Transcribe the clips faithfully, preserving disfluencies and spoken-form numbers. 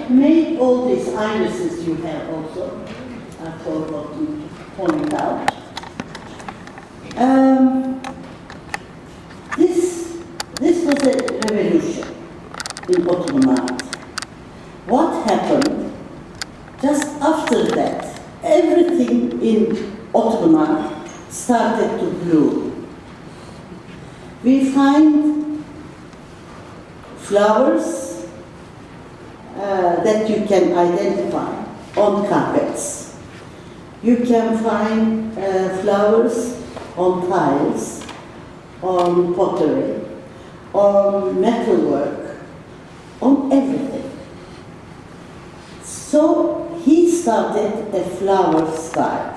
made all these irises you have also, I forgot to point out. Um, this, this was a revolution in Ottoman art. What happened just after that? Everything in Ottoman art started to bloom. We find flowers uh, that you can identify on carpets. You can find uh, flowers on tiles, on pottery, on metalwork, on everything. So he started a flower style.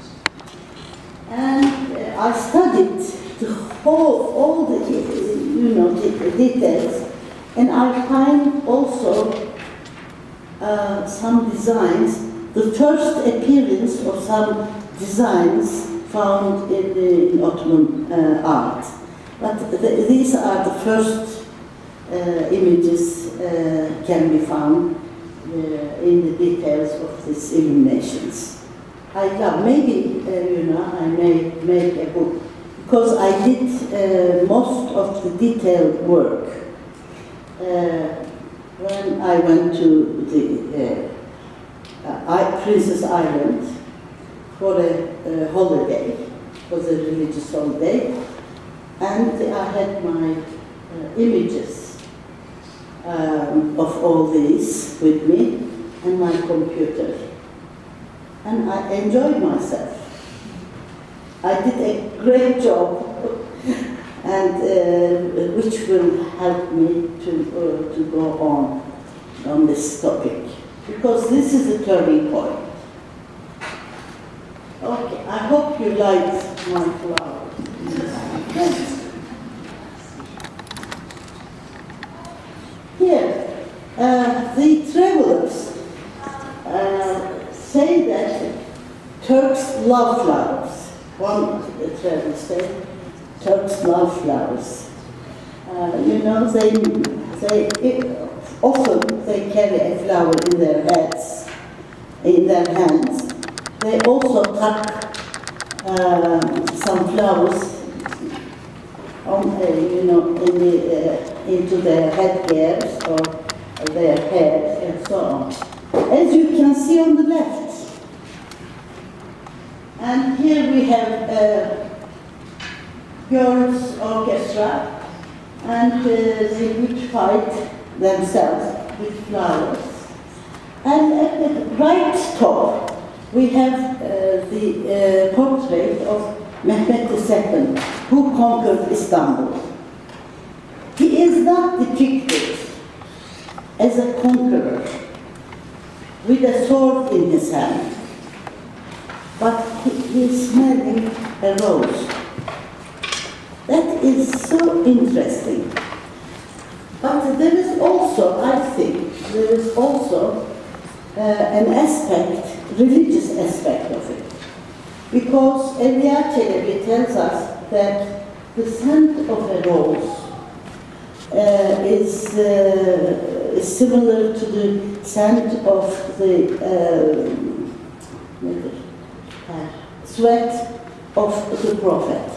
And uh, I studied the whole, all the, you know, the details, and I find also uh, some designs, the first appearance of some designs found in, the, in Ottoman uh, art. But the, these are the first uh, images uh, can be found uh, in the details of these illuminations. I love, maybe, uh, you know, I may make a book, because I did uh, most of the detailed work uh, when I went to the uh, uh, Princess Island for a, a holiday. It was a religious holiday, and I had my uh, images um, of all these with me and my computer, and I enjoyed myself. I did a great job, and uh, which will help me to uh, to go on on this topic, because this is a turning point. Okay, I hope you liked my flowers. Next. Here, uh, the travelers uh, say that Turks love flowers. One traveler said, Turks love flowers. Uh, you know, they, they it, often they carry a flower in their heads, in their hands. They also tuck uh, some flowers on, uh, you know, in the, uh, into their headgears or their hair and so on. As you can see on the left. And here we have uh, girls' orchestra, and uh, they beautified themselves with flowers. And at the right top, we have uh, the uh, portrait of Mehmet the Second, who conquered Istanbul. He is not depicted as a conqueror with a sword in his hand, but he is smelling a rose. That is so interesting. But there is also, I think, there is also uh, an aspect, religious aspect of it. Because Evliya Çelebi tells us that the scent of a rose uh, is, uh, is similar to the scent of the uh, uh, sweat of the prophet.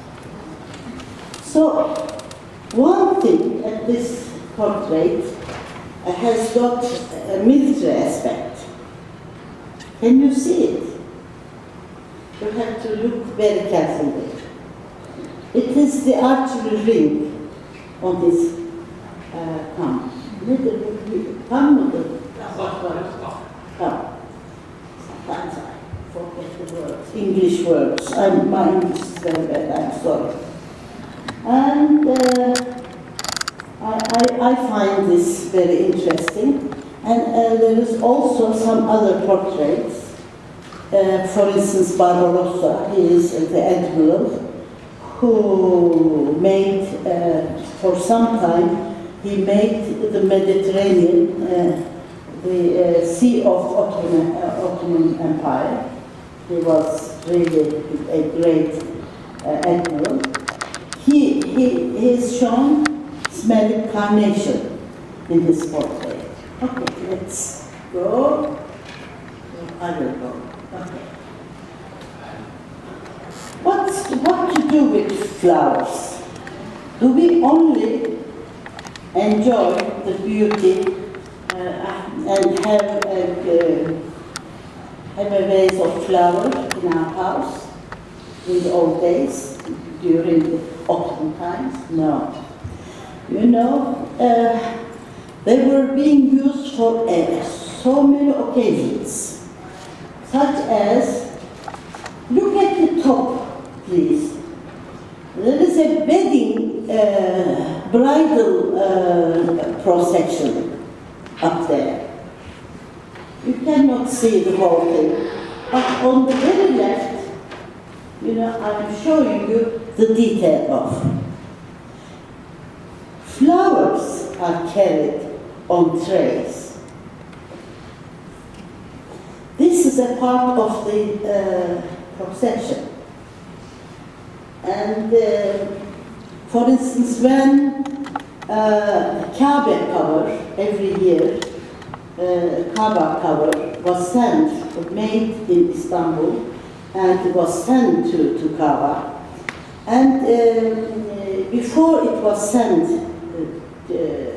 So, one thing at this portrait uh, has got a military aspect. Can you see it? You have to look very carefully. It is the archery ring on his uh, thumb. Nedir bu? Thumb mıdır? Thumb. Sometimes I forget the words, English words. I'm, my English is very bad, I'm sorry. And uh, I, I, I find this very interesting. And uh, there is also some other portraits. Uh, for instance, Barbarossa, he is the admiral who made, uh, for some time, he made the Mediterranean, uh, the uh, Sea of Ottoman, uh, Ottoman Empire. He was really a great uh, admiral. He, he, he is shown smelling carnation in his portrait. Okay, let let's go. I will go. Okay. What's, what to do with flowers? Do we only enjoy the beauty uh, and have a, uh, have a vase of flowers in our house in the old days, during the autumn times? No. You know, uh, they were being used for uh, so many occasions, such as, look at the top, please. There is a wedding uh, bridal uh, procession up there. You cannot see the whole thing, but on the very left, you know, I'm showing you the detail of. Flowers are carried on trays. This is a part of the uh, procession. And uh, for instance, when uh, Kaaba cover every year, uh, Kaaba cover was sent, made in Istanbul, and was sent to, to Kaaba. And uh, before it was sent, uh,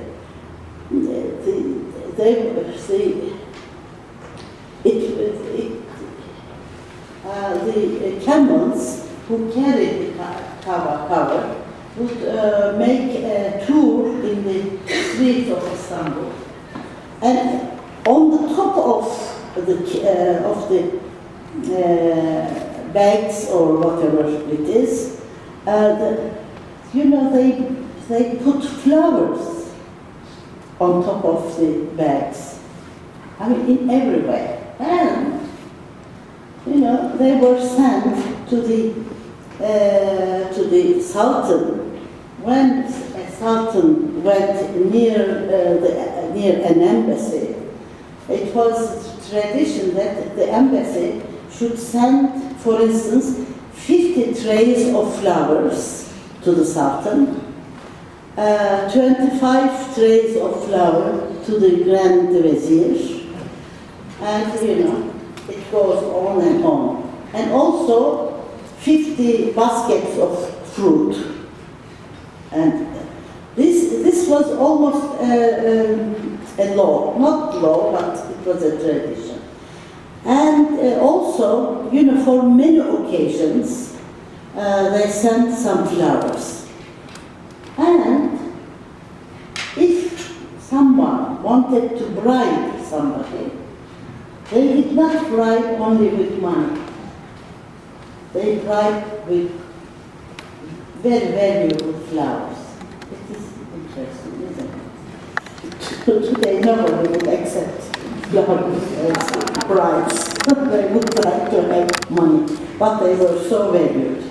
the, they, the, it, it, uh, the camels who carried the Kaaba cover would uh, make a tour in the streets of Istanbul. And on the top of the, uh, of the uh, bags or whatever it is, uh, the, you know, they, they put flowers on top of the bags. I mean, in every way. And, you know, they were sent to the, uh, to the Sultan. When a Sultan went near, uh, the, near an embassy, it was tradition that the embassy should send, for instance, fifty trays of flowers to the Sultan, uh, twenty-five trays of flowers to the Grand Vizier, and you know, it goes on and on. And also fifty baskets of fruit. And this, this was almost a, um, a law, not law, but it was a tradition. And uh, also, you know, for many occasions, uh, they sent some flowers. And if someone wanted to bribe somebody, they did not bribe only with money. They bribed with very valuable flowers. It is interesting, isn't it? Today nobody would accept flowers as bribes. They would like to have money, but they were so valued.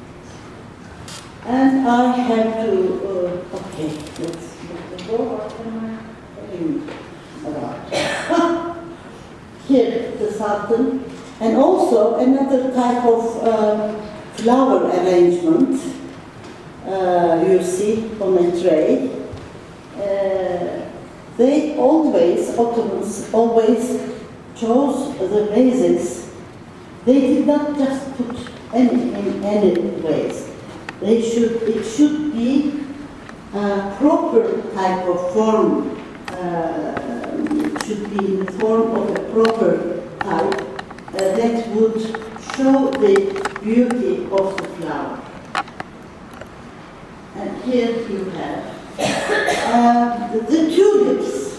And I have to, uh, okay, let's go. What am I talking about? Here, the Sultan, and also another type of uh, flower arrangement uh, you see on a tray. Uh, they always, Ottomans always chose the vases. They did not just put any in any ways. They should, it should be a proper type of form. Uh, it should be in the form of a proper type uh, that would show the beauty of the flower. And here you have uh, the, the tulips.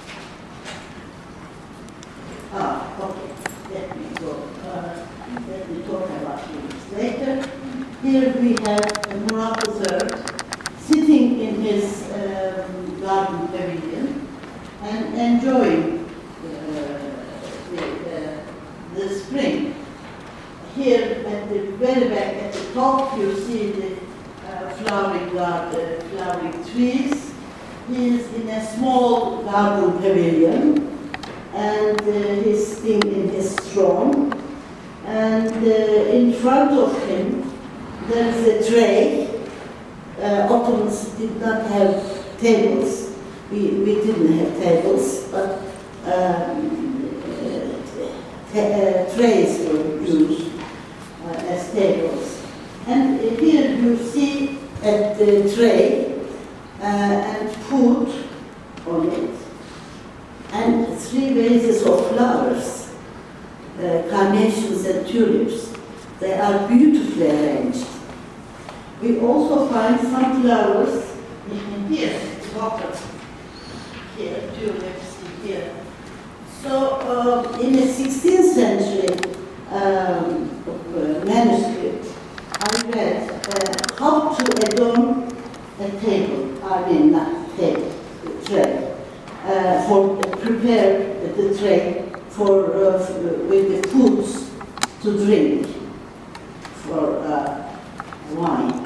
Ah, okay, let me go. Uh, let me talk about tulips later. Here we have Murat the Third sitting in his um, garden pavilion and enjoying uh, the, uh, the spring. Here at the very back at the top you see the uh, flowering garden, flowering trees. He is in a small garden pavilion and uh, he's sitting in his throne. And uh, in front of him there is a tray. Uh, Ottomans did not have tables. We, we didn't have tables, but um, uh, uh, trays were used uh, as tables. And here you see at the tray uh, and food on it, and three vases of flowers, uh, carnations and tulips. They are beautifully arranged. We also find some flowers in here, pocket. Here, tulips here. So, uh, in the sixteenth century um, uh, manuscript, I read uh, how to adorn a table, I mean, not table, tray, uh, for uh, prepare the tray for uh, with the foods to drink for uh, wine.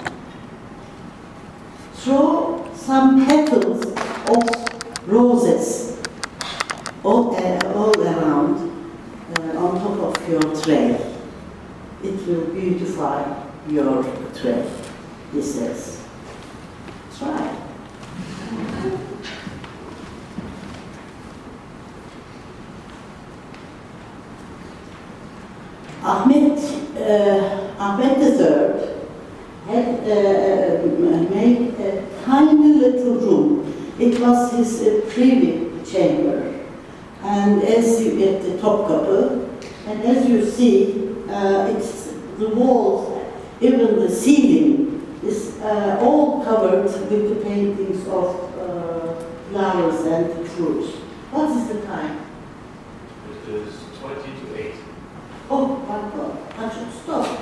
Throw some petals of roses all, uh, all around uh, on top of your tray. It will beautify your tray, he says. Try. Ahmet, uh, Ahmet the Third had uh, made a tiny little room. It was his uh, privy chamber, and as you get the Topkapı, and as you see, uh, it's the walls, even the ceiling, is uh, all covered with the paintings of uh, flowers and fruits. What is the time? It is twenty to eight. Oh my God! I should stop.